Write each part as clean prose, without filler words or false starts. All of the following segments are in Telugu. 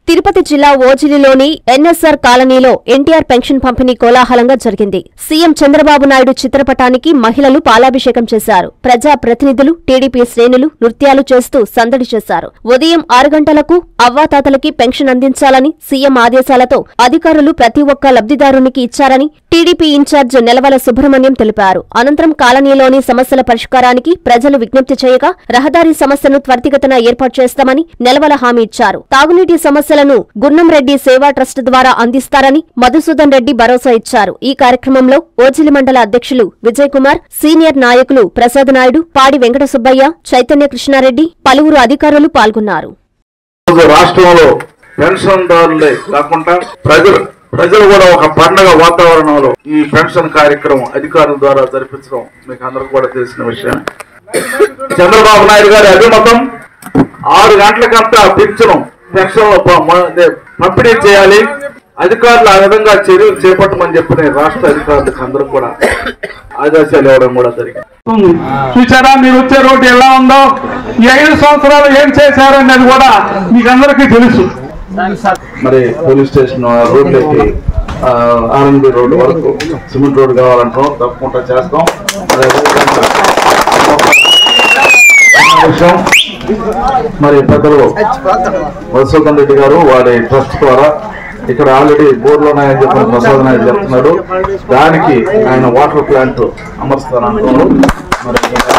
తిరుపతి జిల్లా ఓజిలిలోని ఎన్ఎస్ఆర్ కాలనీలో ఎన్టీఆర్ పెన్షన్ పంపిణీ కోలాహలంగా జరిగింది. సీఎం చంద్రబాబు నాయుడు చిత్రపటానికి మహిళలు పాలాభిషేకం చేశారు. ప్రజా ప్రతినిధులు, టీడీపీ శ్రేణులు నృత్యాలు చేస్తూ సందడి చేశారు. ఉదయం 6 గంటలకు అవ్వాతాతలకి పెన్షన్ అందించాలని సీఎం ఆదేశాలతో అధికారులు ప్రతి ఒక్క లబ్ధిదారునికి ఇచ్చారని టీడీపీ ఇన్ఛార్జ్ నెలవల సుబ్రహ్మణ్యం తెలిపారు. అనంతరం కాలనీలోని సమస్యల పరిష్కారానికి ప్రజలు విజ్ఞప్తి చేయగా రహదారి సమస్యను త్వరితగతిన ఏర్పాటు చేస్తామని నెలవల హామీ ఇచ్చారు. తాగునీటి సమస్యలను గున్నంరెడ్డి సేవా ట్రస్ట్ ద్వారా అందిస్తారని మధుసూదన్ రెడ్డి భరోసా ఇచ్చారు. ఈ కార్యక్రమంలో ఓజిలి మండల అధ్యక్షులు విజయ్ కుమార్, సీనియర్ నాయకులు ప్రసాద్ నాయుడు, పాడి వెంకట సుబ్బయ్య, చైతన్య కృష్ణారెడ్డి, పలువురు అధికారులు పాల్గొన్నారు. రాష్ట్రంలో పెన్షన్దారులే కాకుండా ప్రజలు కూడా ఒక పండగ వాతావరణంలో ఈ పెన్షన్ కార్యక్రమం అధికారుల ద్వారా జరిపించడం మీకు అందరికి కూడా తెలిసిన విషయం. చంద్రబాబు నాయుడు గారి అభిమతం 6 గంటలకంతా పెన్షన్ పంపిణీ చేయాలి, అధికారులు ఆ విధంగా చర్యలు చేపట్టమని చెప్పిన రాష్ట్ర అధికారులకు అందరూ కూడా ఆదేశాలు ఇవ్వడం కూడా జరిగింది. చూసారా మీరు వచ్చే రోడ్డు ఎలా ఉందో, ఈ 5 సంవత్సరాలు ఏం చేశారనేది కూడా మీకు అందరికీ తెలుసు. మరి పోలీస్ స్టేషన్ రోడ్లకి ఆర్ఎన్బి రోడ్డు వరకు సిమెంట్ రోడ్డు కావాలంటాం, తప్పకుండా చేస్తాం. మరి పెద్దలు మధుసూదన్ రెడ్డి గారు వారి ట్రస్ట్ ద్వారా ఇక్కడ ఆల్రెడీ బోర్డులో ఉన్నాయని చెప్పిన ప్రసాద్ నాయుడు చెప్తున్నాడు. దానికి ఆయన వాటర్ ప్లాంట్ అమరుస్తానంటున్నారు. మరి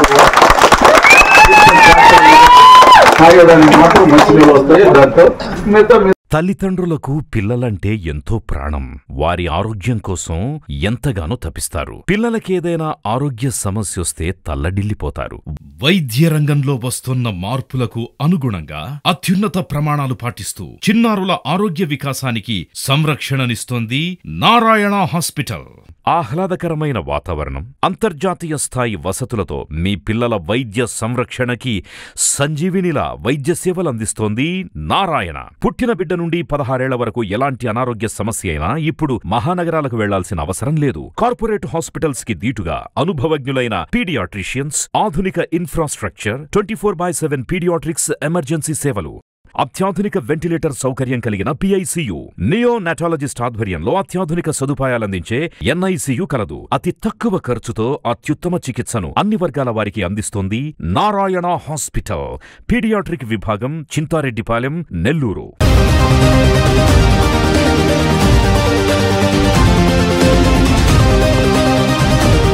తాగేదానికి మాత్రం మంచినీళ్ళు వస్తాయి. దాంతో తల్లిదండ్రులకు పిల్లలంటే ఎంతో ప్రాణం. వారి ఆరోగ్యం కోసం ఎంతగానో తపిస్తారు. పిల్లలకేదైనా ఆరోగ్య సమస్యొస్తే తల్లడిల్లిపోతారు. వైద్య రంగంలో వస్తున్న మార్పులకు అనుగుణంగా అత్యున్నత ప్రమాణాలు పాటిస్తూ చిన్నారుల ఆరోగ్య వికాసానికి సంరక్షణనిస్తోంది నారాయణ హాస్పిటల్. ఆహ్లాదకరమైన వాతావరణం, అంతర్జాతీయ స్థాయి వసతులతో మీ పిల్లల వైద్య సంరక్షణకి సంజీవినిలా వైద్య సేవలందిస్తోంది నారాయణ. పుట్టిన బిడ్డ నుండి 16 ఏళ్ల వరకు ఎలాంటి అనారోగ్య సమస్య అయినా ఇప్పుడు మహానగరాలకు వెళ్లాల్సిన అవసరం లేదు. కార్పొరేట్ హాస్పిటల్స్ కి దీటుగా అనుభవజ్ఞులైన పీడియాట్రిషియన్స్, ఆధునిక ఇన్ఫ్రాస్ట్రక్చర్, 24/7 పీడియాట్రిక్స్ ఎమర్జెన్సీ సేవలు, అత్యాధునిక వెంటిలేటర్ సౌకర్యం కలిగిన పిఐసియు, నియోనాటాలజిస్ట్ ఆధ్వర్యంలో అత్యాధునిక సదుపాయాలందించే ఎన్ఐసియు కలదు. అతి తక్కువ ఖర్చుతో అత్యుత్తమ చికిత్సను అన్ని వర్గాల వారికి అందిస్తోంది నారాయణ హాస్పిటల్. పీడియాట్రిక్ విభాగం, చింతారెడ్డిపాలెం, నెల్లూరు.